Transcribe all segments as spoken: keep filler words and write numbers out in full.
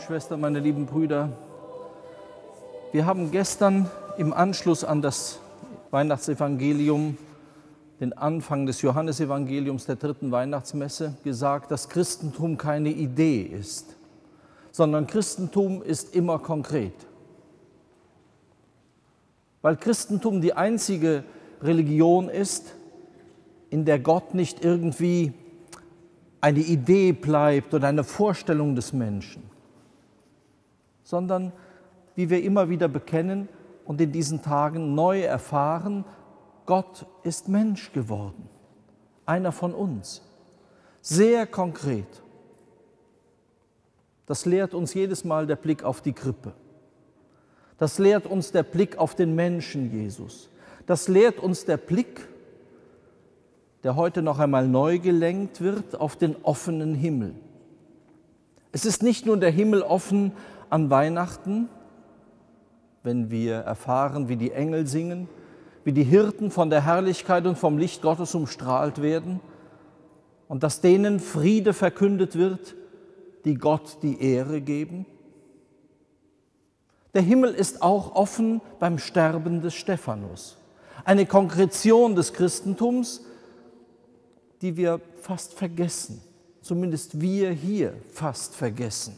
Schwestern, meine lieben Brüder, wir haben gestern im Anschluss an das Weihnachtsevangelium, den Anfang des Johannesevangeliums der dritten Weihnachtsmesse, gesagt, dass Christentum keine Idee ist, sondern Christentum ist immer konkret. Weil Christentum die einzige Religion ist, in der Gott nicht irgendwie eine Idee bleibt oder eine Vorstellung des Menschen, sondern, wie wir immer wieder bekennen und in diesen Tagen neu erfahren, Gott ist Mensch geworden, einer von uns, sehr konkret. Das lehrt uns jedes Mal der Blick auf die Krippe. Das lehrt uns der Blick auf den Menschen Jesus. Das lehrt uns der Blick, der heute noch einmal neu gelenkt wird, auf den offenen Himmel. Es ist nicht nur der Himmel offen an Weihnachten, wenn wir erfahren, wie die Engel singen, wie die Hirten von der Herrlichkeit und vom Licht Gottes umstrahlt werden und dass denen Friede verkündet wird, die Gott die Ehre geben. Der Himmel ist auch offen beim Sterben des Stephanus. Eine Konkretion des Christentums, die wir fast vergessen, zumindest wir hier fast vergessen.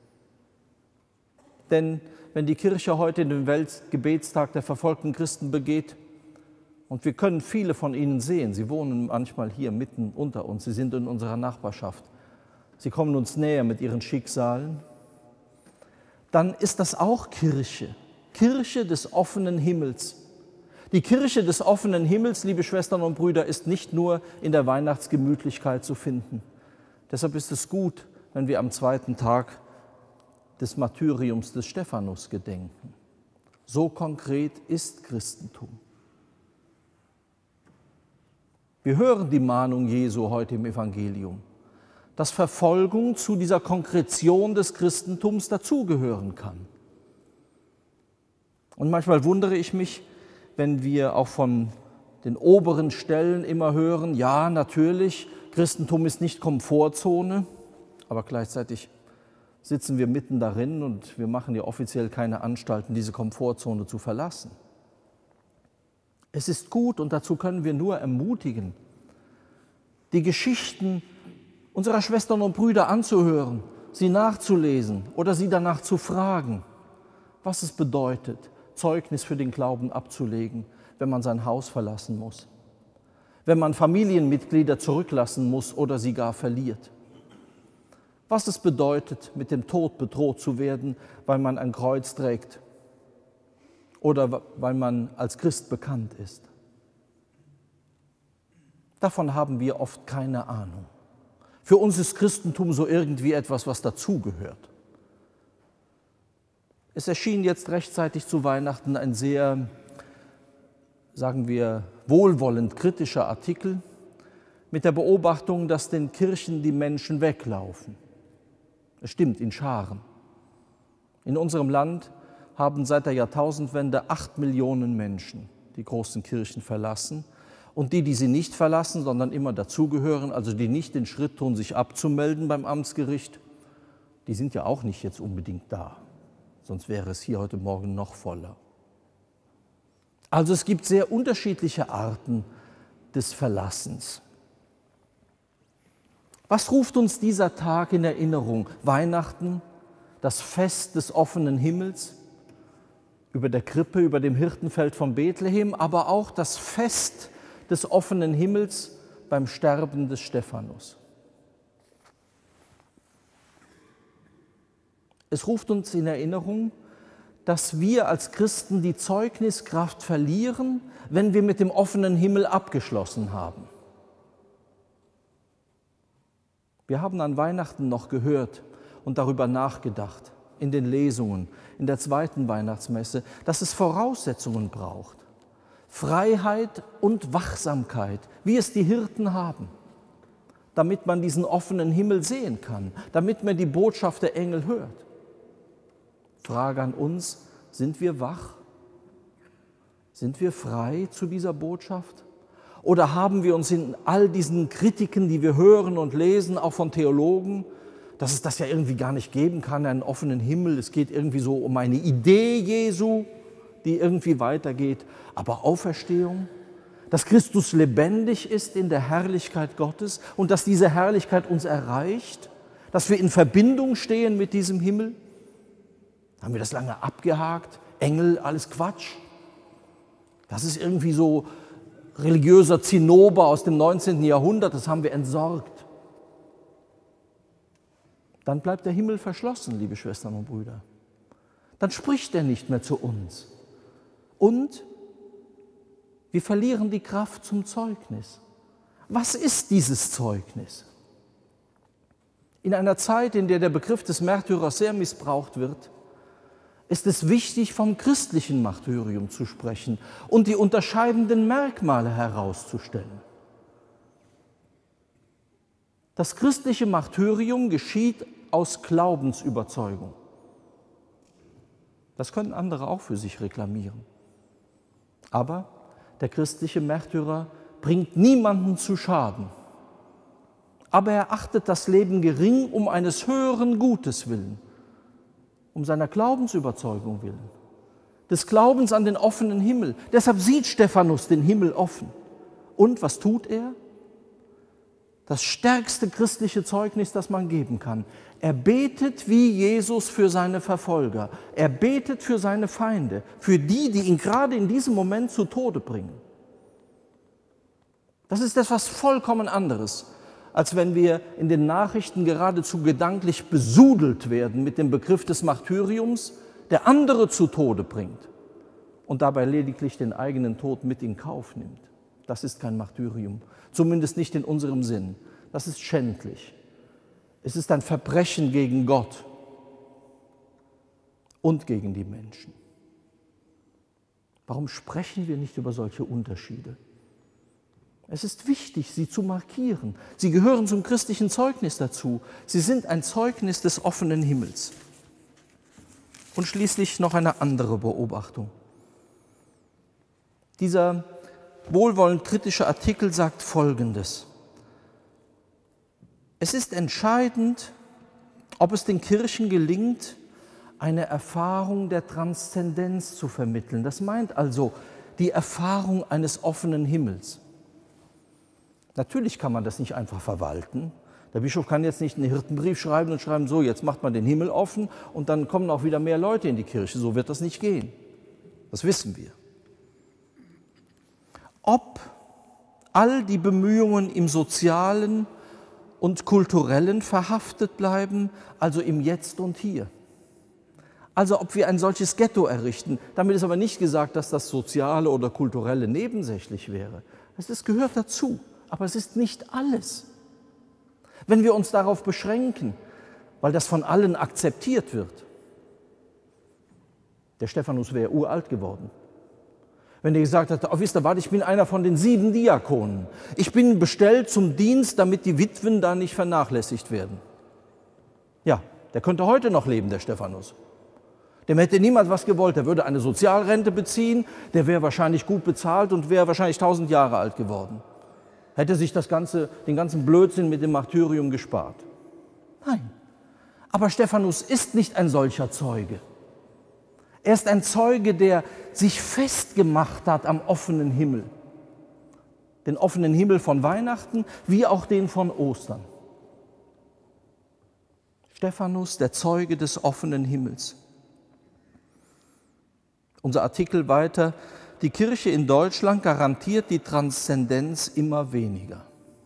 Denn wenn die Kirche heute den Weltgebetstag der verfolgten Christen begeht, und wir können viele von ihnen sehen, sie wohnen manchmal hier mitten unter uns, sie sind in unserer Nachbarschaft, sie kommen uns näher mit ihren Schicksalen, dann ist das auch Kirche, Kirche des offenen Himmels. Die Kirche des offenen Himmels, liebe Schwestern und Brüder, ist nicht nur in der Weihnachtsgemütlichkeit zu finden. Deshalb ist es gut, wenn wir am zweiten Tag des Martyriums des Stephanus gedenken. So konkret ist Christentum. Wir hören die Mahnung Jesu heute im Evangelium, dass Verfolgung zu dieser Konkretion des Christentums dazugehören kann. Und manchmal wundere ich mich, wenn wir auch von den oberen Stellen immer hören, ja, natürlich, Christentum ist nicht Komfortzone, aber gleichzeitig sitzen wir mitten darin und wir machen ja offiziell keine Anstalten, diese Komfortzone zu verlassen. Es ist gut, und dazu können wir nur ermutigen, die Geschichten unserer Schwestern und Brüder anzuhören, sie nachzulesen oder sie danach zu fragen, was es bedeutet, Zeugnis für den Glauben abzulegen, wenn man sein Haus verlassen muss, wenn man Familienmitglieder zurücklassen muss oder sie gar verliert. Was es bedeutet, mit dem Tod bedroht zu werden, weil man ein Kreuz trägt oder weil man als Christ bekannt ist. Davon haben wir oft keine Ahnung. Für uns ist Christentum so irgendwie etwas, was dazugehört. Es erschien jetzt rechtzeitig zu Weihnachten ein sehr, sagen wir, wohlwollend kritischer Artikel mit der Beobachtung, dass den Kirchen die Menschen weglaufen. Es stimmt, in Scharen. In unserem Land haben seit der Jahrtausendwende acht Millionen Menschen die großen Kirchen verlassen. Und die, die sie nicht verlassen, sondern immer dazugehören, also die nicht den Schritt tun, sich abzumelden beim Amtsgericht, die sind ja auch nicht jetzt unbedingt da. Sonst wäre es hier heute Morgen noch voller. Also es gibt sehr unterschiedliche Arten des Verlassens. Was ruft uns dieser Tag in Erinnerung? Weihnachten, das Fest des offenen Himmels, über der Krippe, über dem Hirtenfeld von Bethlehem, aber auch das Fest des offenen Himmels beim Sterben des Stephanus. Es ruft uns in Erinnerung, dass wir als Christen die Zeugniskraft verlieren, wenn wir mit dem offenen Himmel abgeschlossen haben. Wir haben an Weihnachten noch gehört und darüber nachgedacht, in den Lesungen, in der zweiten Weihnachtsmesse, dass es Voraussetzungen braucht. Freiheit und Wachsamkeit, wie es die Hirten haben, damit man diesen offenen Himmel sehen kann, damit man die Botschaft der Engel hört. Frage an uns, sind wir wach? Sind wir frei zu dieser Botschaft? Oder haben wir uns in all diesen Kritiken, die wir hören und lesen, auch von Theologen, dass es das ja irgendwie gar nicht geben kann, einen offenen Himmel. Es geht irgendwie so um eine Idee Jesu, die irgendwie weitergeht. Aber Auferstehung, dass Christus lebendig ist in der Herrlichkeit Gottes und dass diese Herrlichkeit uns erreicht, dass wir in Verbindung stehen mit diesem Himmel. Haben wir das lange abgehakt? Engel, alles Quatsch. Das ist irgendwie so religiöser Zinnober aus dem neunzehnten Jahrhundert, das haben wir entsorgt. Dann bleibt der Himmel verschlossen, liebe Schwestern und Brüder. Dann spricht er nicht mehr zu uns. Und wir verlieren die Kraft zum Zeugnis. Was ist dieses Zeugnis? In einer Zeit, in der der Begriff des Märtyrers sehr missbraucht wird, ist es wichtig, vom christlichen Martyrium zu sprechen und die unterscheidenden Merkmale herauszustellen. Das christliche Martyrium geschieht aus Glaubensüberzeugung. Das können andere auch für sich reklamieren. Aber der christliche Märtyrer bringt niemanden zu Schaden. Aber er achtet das Leben gering um eines höheren Gutes willen, um seiner Glaubensüberzeugung willen, des Glaubens an den offenen Himmel. Deshalb sieht Stephanus den Himmel offen. Und was tut er? Das stärkste christliche Zeugnis, das man geben kann. Er betet wie Jesus für seine Verfolger. Er betet für seine Feinde, für die, die ihn gerade in diesem Moment zu Tode bringen. Das ist etwas vollkommen anderes, als wenn wir in den Nachrichten geradezu gedanklich besudelt werden mit dem Begriff des Martyriums, der andere zu Tode bringt und dabei lediglich den eigenen Tod mit in Kauf nimmt. Das ist kein Martyrium, zumindest nicht in unserem Sinn. Das ist schändlich. Es ist ein Verbrechen gegen Gott und gegen die Menschen. Warum sprechen wir nicht über solche Unterschiede? Es ist wichtig, sie zu markieren. Sie gehören zum christlichen Zeugnis dazu. Sie sind ein Zeugnis des offenen Himmels. Und schließlich noch eine andere Beobachtung. Dieser wohlwollend kritische Artikel sagt Folgendes: Es ist entscheidend, ob es den Kirchen gelingt, eine Erfahrung der Transzendenz zu vermitteln. Das meint also die Erfahrung eines offenen Himmels. Natürlich kann man das nicht einfach verwalten. Der Bischof kann jetzt nicht einen Hirtenbrief schreiben und schreiben, so, jetzt macht man den Himmel offen und dann kommen auch wieder mehr Leute in die Kirche. So wird das nicht gehen. Das wissen wir. Ob all die Bemühungen im Sozialen und Kulturellen verhaftet bleiben, also im Jetzt und Hier. Also ob wir ein solches Ghetto errichten. Damit ist aber nicht gesagt, dass das Soziale oder Kulturelle nebensächlich wäre. Es gehört dazu. Aber es ist nicht alles. Wenn wir uns darauf beschränken, weil das von allen akzeptiert wird, der Stephanus wäre uralt geworden. Wenn er gesagt hat, oh, wisst ihr was, ich bin einer von den sieben Diakonen. Ich bin bestellt zum Dienst, damit die Witwen da nicht vernachlässigt werden. Ja, der könnte heute noch leben, der Stephanus. Dem hätte niemand was gewollt. Der würde eine Sozialrente beziehen, der wäre wahrscheinlich gut bezahlt und wäre wahrscheinlich tausend Jahre alt geworden. Hätte sich das Ganze, den ganzen Blödsinn mit dem Martyrium gespart. Nein, aber Stephanus ist nicht ein solcher Zeuge. Er ist ein Zeuge, der sich festgemacht hat am offenen Himmel. Den offenen Himmel von Weihnachten, wie auch den von Ostern. Stephanus, der Zeuge des offenen Himmels. Unser Artikel weiter: Die Kirche in Deutschland garantiert die Transzendenz immer weniger.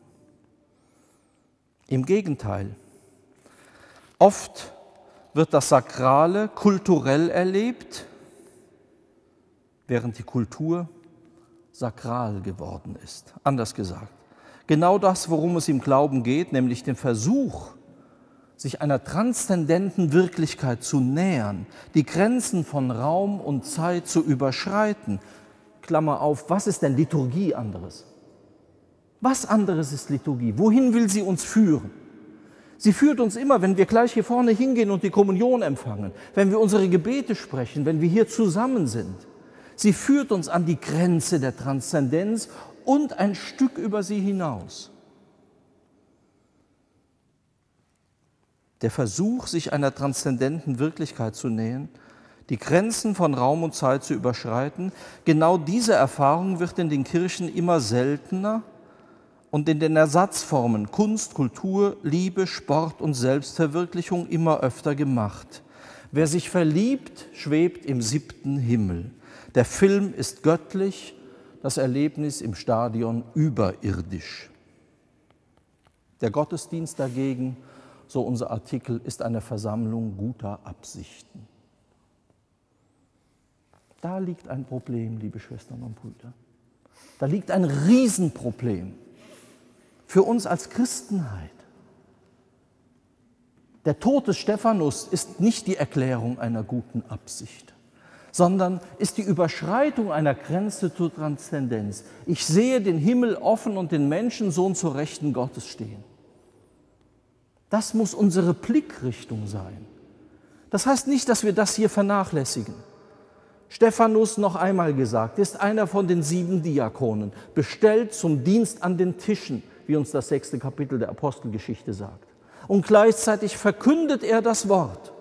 Im Gegenteil, oft wird das Sakrale kulturell erlebt, während die Kultur sakral geworden ist. Anders gesagt, genau das, worum es im Glauben geht, nämlich den Versuch, sich einer transzendenten Wirklichkeit zu nähern, die Grenzen von Raum und Zeit zu überschreiten. Klammer auf, was ist denn Liturgie anderes? Was anderes ist Liturgie? Wohin will sie uns führen? Sie führt uns immer, wenn wir gleich hier vorne hingehen und die Kommunion empfangen, wenn wir unsere Gebete sprechen, wenn wir hier zusammen sind. Sie führt uns an die Grenze der Transzendenz und ein Stück über sie hinaus. Der Versuch, sich einer transzendenten Wirklichkeit zu nähern, die Grenzen von Raum und Zeit zu überschreiten, genau diese Erfahrung wird in den Kirchen immer seltener und in den Ersatzformen Kunst, Kultur, Liebe, Sport und Selbstverwirklichung immer öfter gemacht. Wer sich verliebt, schwebt im siebten Himmel. Der Film ist göttlich, das Erlebnis im Stadion überirdisch. Der Gottesdienst dagegen, so unser Artikel, ist eine Versammlung guter Absichten. Da liegt ein Problem, liebe Schwestern und Brüder. Da liegt ein Riesenproblem für uns als Christenheit. Der Tod des Stephanus ist nicht die Erklärung einer guten Absicht, sondern ist die Überschreitung einer Grenze zur Transzendenz. Ich sehe den Himmel offen und den Menschensohn zur Rechten Gottes stehen. Das muss unsere Blickrichtung sein. Das heißt nicht, dass wir das hier vernachlässigen. Stephanus, noch einmal gesagt, ist einer von den sieben Diakonen, bestellt zum Dienst an den Tischen, wie uns das sechste Kapitel der Apostelgeschichte sagt. Und gleichzeitig verkündet er das Wort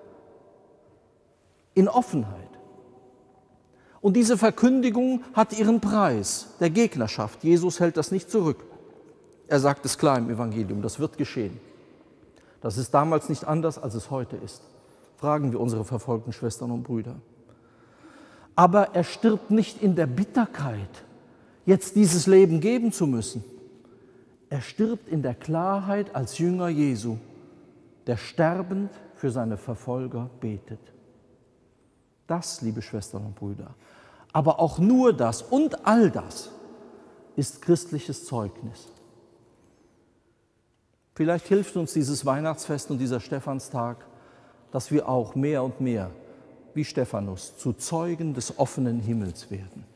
in Offenheit. Und diese Verkündigung hat ihren Preis, der Gegnerschaft. Jesus hält das nicht zurück. Er sagt es klar im Evangelium, das wird geschehen. Das ist damals nicht anders, als es heute ist. Fragen wir unsere verfolgten Schwestern und Brüder. Aber er stirbt nicht in der Bitterkeit, jetzt dieses Leben geben zu müssen. Er stirbt in der Klarheit als Jünger Jesu, der sterbend für seine Verfolger betet. Das, liebe Schwestern und Brüder, aber auch nur das und all das ist christliches Zeugnis. Vielleicht hilft uns dieses Weihnachtsfest und dieser Stephanstag, dass wir auch mehr und mehr, wie Stephanus, zu Zeugen des offenen Himmels werden.